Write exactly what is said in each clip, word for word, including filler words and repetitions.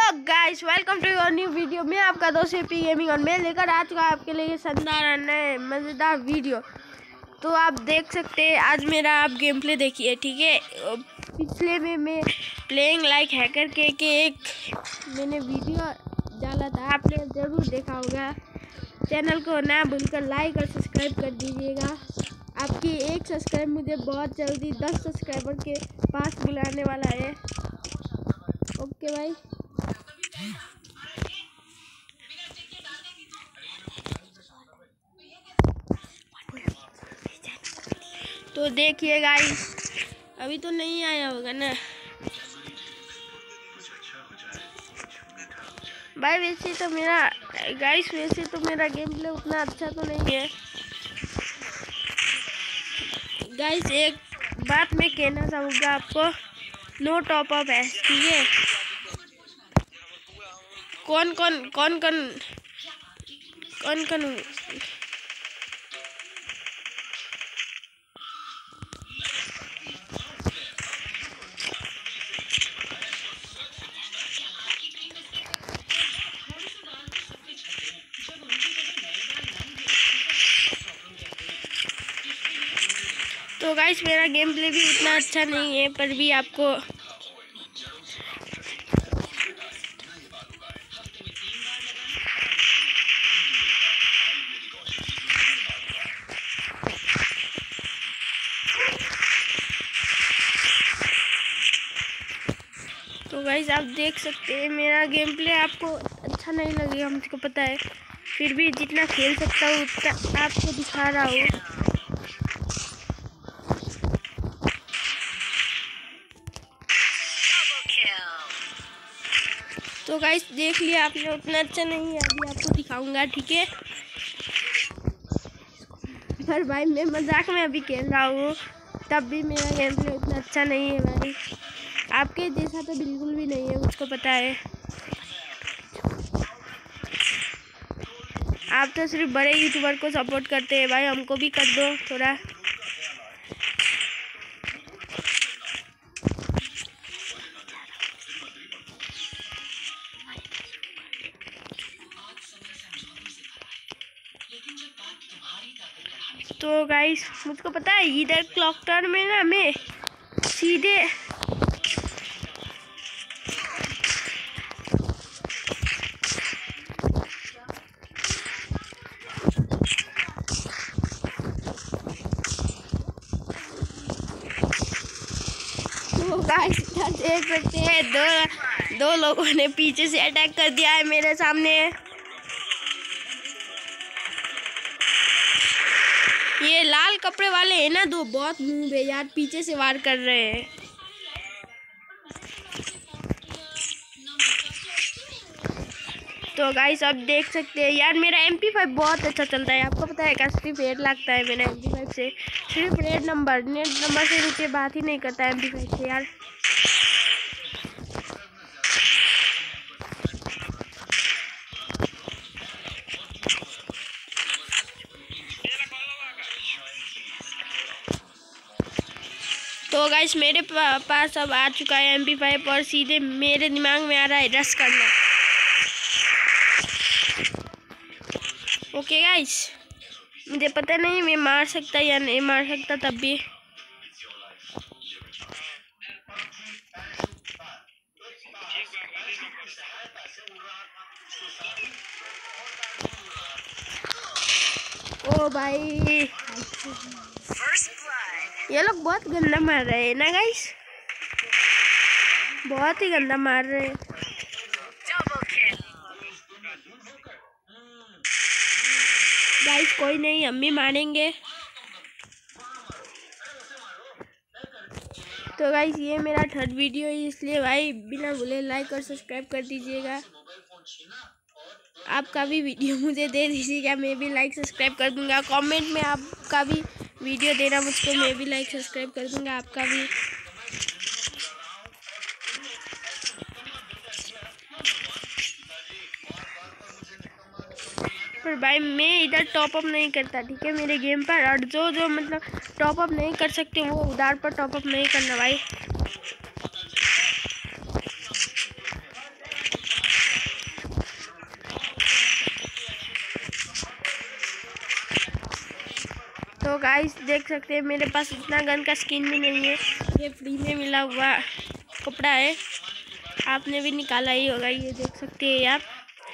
Guys, welcome to your new video. मैं आपका दोस्त एपी गेमिंग और मैं लेकर आ चुका आपके लिए शानदार नए मज़ेदार वीडियो। तो आप देख सकते हैं, आज मेरा आप गेम प्ले देखिए, ठीक है। पिछले में मैं प्लेइंग लाइक हैकर के के एक मैंने वीडियो डाला था, आपने ज़रूर देखा होगा। चैनल को ना भूलकर लाइक और सब्सक्राइब कर दीजिएगा। आपकी एक सब्सक्राइब मुझे बहुत जल्दी दस सब्सक्राइबर के पास बुलाने वाला है। ओके भाई, तो देखिए गाइस, अभी तो नहीं आया होगा ना भाई। वैसे तो मेरा गाइस वैसे तो मेरा गेम प्ले उतना अच्छा तो नहीं है गाइस। एक बात मैं कहना चाहूँगा आपको, नो टॉप अप है, ठीक है। कौन कौन कौन कौन कौन कौन तो गाइस मेरा गेम प्ले भी उतना अच्छा नहीं है, पर भी आपको तो गाइस आप देख सकते हैं, मेरा गेम प्ले आपको अच्छा नहीं लगेगा, मुझको पता है। फिर भी जितना खेल सकता हूँ उतना आपको दिखा रहा हूँ। तो गाइस देख लिया आपने, उतना अच्छा नहीं है, अभी आपको दिखाऊंगा, ठीक है। पर भाई मैं मजाक में अभी खेल रहा हूँ, तब भी मेरा गेम प्ले उतना अच्छा नहीं है भाई। आपके जैसा तो बिल्कुल भी नहीं है, मुझको पता है। आप तो सिर्फ बड़े यूट्यूबर को सपोर्ट करते हैं भाई, हमको भी कर दो थोड़ा। तो गाइस मुझको पता है, इधर क्लॉक टावर में ना मैं सीधे तो गाइस देख सकते हैं, दो दो लोगों ने पीछे से अटैक कर दिया है मेरे सामने। ये लाल कपड़े वाले हैं ना दो, बहुत मूव है यार, पीछे से वार कर रहे हैं। तो गाइस आप देख सकते हैं यार, मेरा एम पी फाइव बहुत अच्छा चलता है। आपको पता है क्या, सिर्फ रेड लगता है मेरा एम पी फाइव से, सिर्फ रेड नंबर नेट नंबर से नीचे बात ही नहीं करता है एम पी फाइव से यार। तो गाइस मेरे पा, पास अब आ चुका है एम पी फाइव और सीधे मेरे दिमाग में आ रहा है रश करना। ओके गाइस, मुझे पता नहीं मैं मार सकता या नहीं मार सकता, तब भी ओ भाई ये लोग बहुत गंदा मार रहे हैं ना गाइस, बहुत ही गंदा मार रहे हैं। गाइस कोई नहीं, हम भी मारेंगे। तो गाइस ये मेरा थर्ड वीडियो है, इसलिए भाई बिना भूले लाइक और सब्सक्राइब कर दीजिएगा। आपका भी वीडियो मुझे दे दीजिएगा, मैं भी लाइक सब्सक्राइब कर दूंगा। कमेंट में आपका भी वीडियो देना मुझको, मैं भी लाइक सब्सक्राइब कर दूंगा आपका भी। पर भाई मैं इधर टॉप अप नहीं करता, ठीक है, मेरे गेम पर। और जो जो मतलब टॉप अप नहीं कर सकते वो उधर पर टॉप अप नहीं करना भाई। तो गाइस देख सकते हैं मेरे पास इतना गन का स्किन भी नहीं है, ये फ्री में मिला हुआ कपड़ा है, आपने भी निकाला ही होगा, ये देख सकते हैं आप।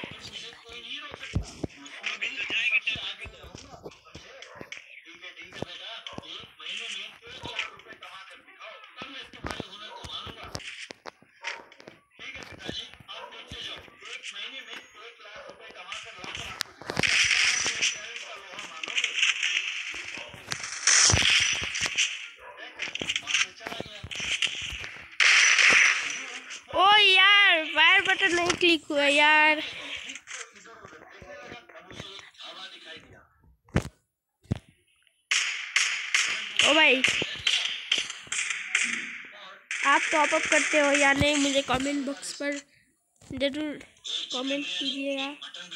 ओ यार फायर बटन नहीं क्लिक हुआ यार। ओ भाई आप टॉप अप करते हो या नहीं, मुझे कमेंट बॉक्स पर जरूर कमेंट कीजिएगा।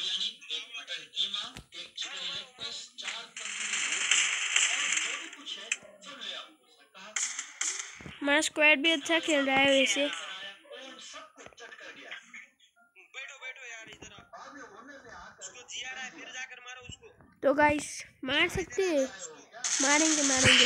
हमारा स्क्वाड भी अच्छा खेल रहा है वैसे। तो गाइस मार सकते हैं, मारेंगे मारेंगे।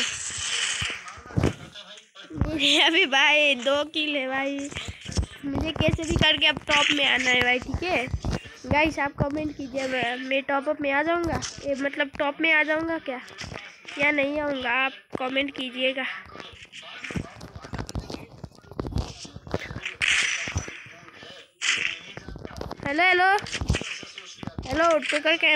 मेरे अभी भाई दो किल है भाई, मुझे कैसे भी करके अब टॉप में आना है भाई, ठीक है गाइस। आप कमेंट कीजिए मैं मैं टॉप अप में आ जाऊंगा, ये मतलब टॉप में आ जाऊंगा क्या या नहीं आऊंगा, आप कमेंट कीजिएगा। हेलो हेलो हेलो तो करके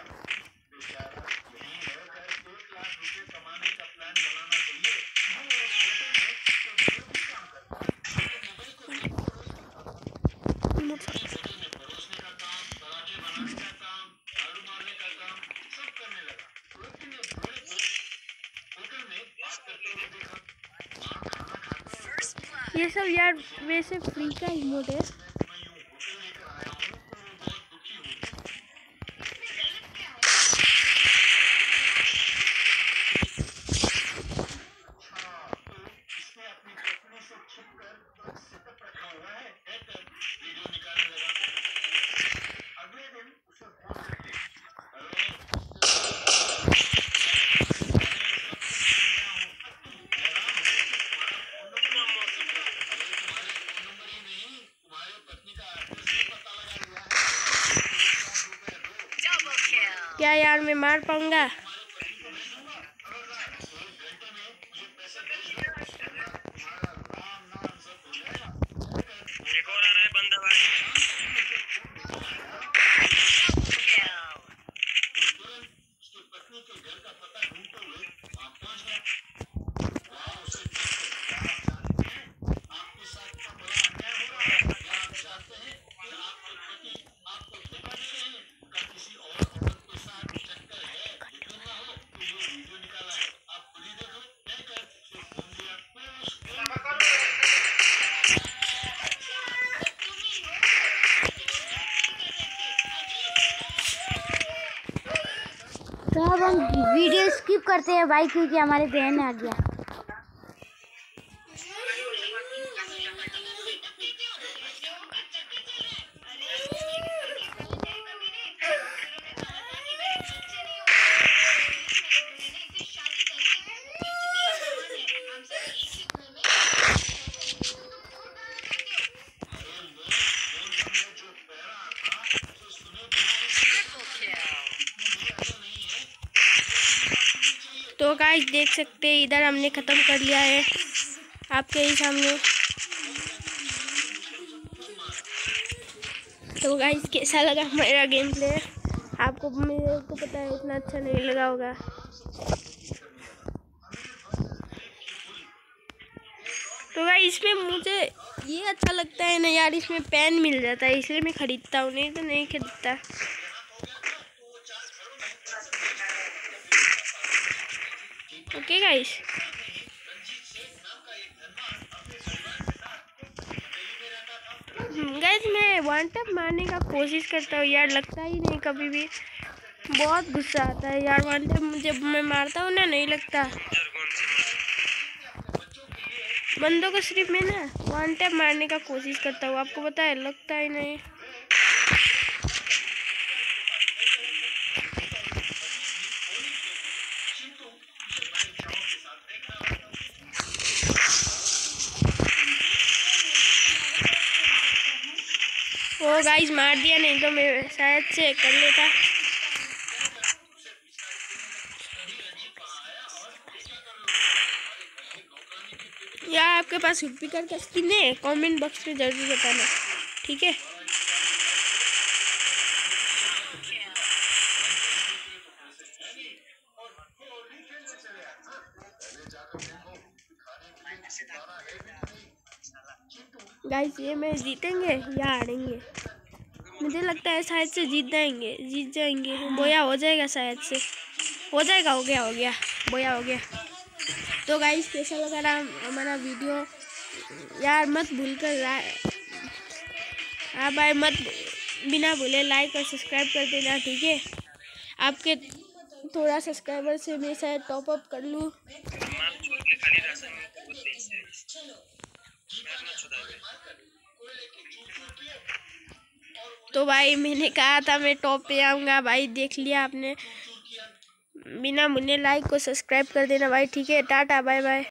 ये सब यार वैसे फ्री का इमोट है। क्या यार मैं मार पाऊंगा? तो अब हम वीडियो स्किप करते हैं भाई, क्योंकि हमारे बहन आ गया। तो गाइस देख सकते हैं इधर हमने ख़त्म कर लिया है आपके ही सामने। तो गाइस कैसा लगा मेरा गेम प्ले? आपको मेरे को पता है इतना अच्छा नहीं लगा होगा। तो गाइस इसमें मुझे ये अच्छा लगता है ना यार, इसमें पेन मिल जाता है इसलिए मैं ख़रीदता हूँ, नहीं तो नहीं खरीदता। ओके गाइस गाइस मैं वन टैप मारने का कोशिश करता हूँ यार, लगता ही नहीं कभी भी, बहुत गुस्सा आता है यार वन टैप जब मैं मारता हूँ ना, नहीं लगता। बंदों को सिर्फ मैं ना वन टैप मारने का कोशिश करता हूँ, आपको पता है लगता ही नहीं। ओ गाइस मार दिया, नहीं तो मैं शायद से कर लेता। यार आपके पास स्पीकर का स्किन है? कमेंट बॉक्स में जरूर बताना, ठीक है। गाइस ये मैं जीतेंगे या हारेंगे? मुझे लगता है शायद से जीत जाएंगे, जीत जाएंगे। बोया हो जाएगा, शायद से हो जाएगा। हो गया हो गया बोया हो गया। तो गाइस कैसा लगा रहा हमारा वीडियो? यार मत भूल कर, हाँ भाई मत बिना भूले लाइक और सब्सक्राइब कर देना, ठीक है। आपके थोड़ा सब्सक्राइबर से मैं शायद टॉप अप कर लूँ। तो भाई मैंने कहा था मैं टॉप पे आऊँगा, भाई देख लिया आपने। बिना मुझे लाइक को सब्सक्राइब कर देना भाई, ठीक है। Tata bye bye.